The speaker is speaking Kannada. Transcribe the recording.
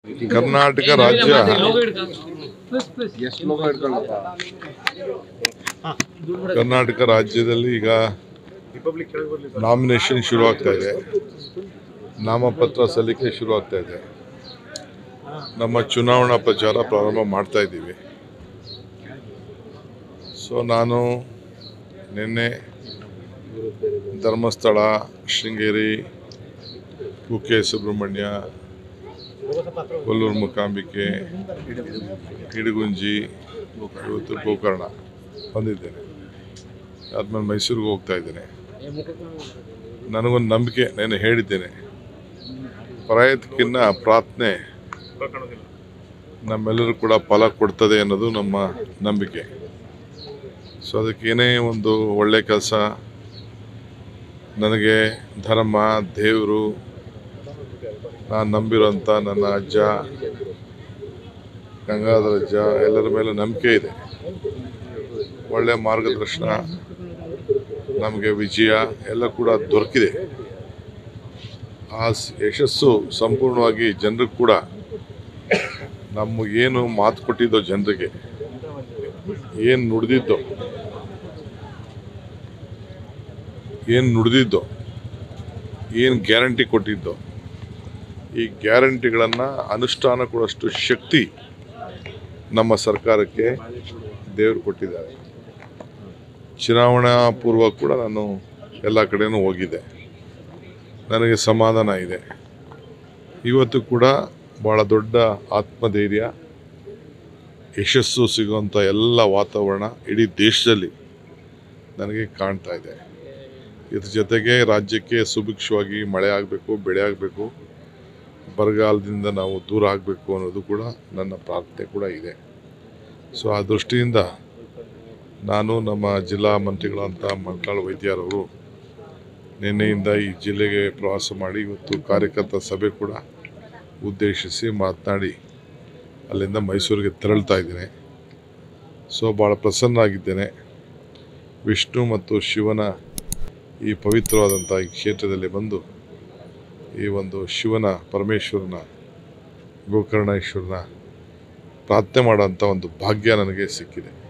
ಕರ್ನಾಟಕ ರಾಜ್ಯ ಕರ್ನಾಟಕ ರಾಜ್ಯದಲ್ಲಿ ಈಗ ನಾಮಿನೇಷನ್ ಶುರುವಾಗ್ತಾ ಇದೆ, ನಾಮಪತ್ರ ಸಲ್ಲಿಕೆ ಶುರುವಾಗ್ತಾ ಇದೆ. ನಮ್ಮ ಚುನಾವಣಾ ಪ್ರಚಾರ ಪ್ರಾರಂಭ ಮಾಡ್ತಾ ಇದ್ದೀವಿ. ಸೊ ನಾನು ನಿನ್ನೆ ಧರ್ಮಸ್ಥಳ, ಶೃಂಗೇರಿ, ಕುಕ್ಕೆ ಸುಬ್ರಹ್ಮಣ್ಯ, ಕೊಲ್ಲೂರು ಮೂಕಾಂಬಿಕೆ, ಇಡಗುಂಜಿ, ಇವತ್ತು ಗೋಕರ್ಣ ಬಂದಿದ್ದೇನೆ. ಆದ್ಮೇಲೆ ಮೈಸೂರಿಗೆ ಹೋಗ್ತಾ ಇದ್ದೇನೆ. ನನಗೊಂದು ನಂಬಿಕೆ, ನಾನು ಹೇಳಿದ್ದೇನೆ, ಪ್ರಯತ್ನಕ್ಕಿಂತ ಪ್ರಾರ್ಥನೆ ನಮ್ಮೆಲ್ಲರೂ ಕೂಡ ಫಲ ಕೊಡ್ತದೆ ಅನ್ನೋದು ನಮ್ಮ ನಂಬಿಕೆ. ಸೊ ಅದಕ್ಕೇನೇ ಒಂದು ಒಳ್ಳೆ ಕೆಲಸ, ನನಗೆ ಧರ್ಮ, ದೇವರು, ನಾನು ನಂಬಿರೋಂಥ ನನ್ನ ಅಜ್ಜ ಗಂಗಾಧರ ಅಜ್ಜ ಎಲ್ಲರ ಮೇಲೆ ನಂಬಿಕೆ ಇದೆ. ಒಳ್ಳೆ ಮಾರ್ಗದರ್ಶನ, ನಮಗೆ ವಿಜಯ ಎಲ್ಲ ಕೂಡ ದೊರಕಿದೆ. ಆ ಯಶಸ್ಸು ಸಂಪೂರ್ಣವಾಗಿ ಜನರಿಗೆ ಕೂಡ ನಮಗೇನು ಮಾತು ಕೊಟ್ಟಿದ್ದೋ, ಜನರಿಗೆ ಏನು ನುಡಿದಿದ್ದೋ, ಏನು ಗ್ಯಾರಂಟಿ ಕೊಟ್ಟಿದ್ದೋ, ಈ ಗ್ಯಾರಂಟಿಗಳನ್ನು ಅನುಷ್ಠಾನ ಕೊಡೋಷ್ಟು ಶಕ್ತಿ ನಮ್ಮ ಸರ್ಕಾರಕ್ಕೆ ದೇವರು ಕೊಟ್ಟಿದ್ದಾರೆ. ಚುನಾವಣಾ ಪೂರ್ವ ಕೂಡ ನಾನು ಎಲ್ಲ ಕಡೆನೂ ಹೋಗಿದ್ದೆ, ನನಗೆ ಸಮಾಧಾನ ಇದೆ. ಇವತ್ತು ಕೂಡ ಭಾಳ ದೊಡ್ಡ ಆತ್ಮಧೈರ್ಯ, ಯಶಸ್ಸು ಸಿಗುವಂಥ ಎಲ್ಲ ವಾತಾವರಣ ಇಡೀ ದೇಶದಲ್ಲಿ ನನಗೆ ಕಾಣ್ತಾ ಇದೆ. ಇದ್ರ ಜೊತೆಗೆ ರಾಜ್ಯಕ್ಕೆ ಸುಭಿಕ್ಷವಾಗಿ ಮಳೆ ಆಗಬೇಕು, ಬೆಳೆ ಆಗಬೇಕು, ಬರಗಾಲದಿಂದ ನಾವು ದೂರ ಆಗಬೇಕು ಅನ್ನೋದು ಕೂಡ ನನ್ನ ಪ್ರಾರ್ಥನೆ ಕೂಡ ಇದೆ. ಸೊ ಆ ದೃಷ್ಟಿಯಿಂದ ನಾನು ನಮ್ಮ ಜಿಲ್ಲಾ ಮಂತ್ರಿಗಳಂತ ಮಂಕಾಳ ವೈದ್ಯರವರು ನಿನ್ನೆಯಿಂದ ಈ ಜಿಲ್ಲೆಗೆ ಪ್ರವಾಸ ಮಾಡಿ ಇವತ್ತು ಕಾರ್ಯಕರ್ತರ ಸಭೆ ಕೂಡ ಉದ್ದೇಶಿಸಿ ಮಾತನಾಡಿ ಅಲ್ಲಿಂದ ಮೈಸೂರಿಗೆ ತೆರಳ್ತಾ ಇದ್ದೇನೆ. ಸೊ ಭಾಳ ಪ್ರಸನ್ನನಾಗಿದ್ದೇನೆ. ವಿಷ್ಣು ಮತ್ತು ಶಿವನ ಈ ಪವಿತ್ರವಾದಂಥ ಈ ಕ್ಷೇತ್ರದಲ್ಲಿ ಬಂದು ಈ ಒಂದು ಶಿವನ, ಪರಮೇಶ್ವರನ, ಗೋಕರ್ಣೇಶ್ವರನ ಪ್ರಾರ್ಥನೆ ಮಾಡೋಂಥ ಒಂದು ಭಾಗ್ಯ ನನಗೆ ಸಿಕ್ಕಿದೆ.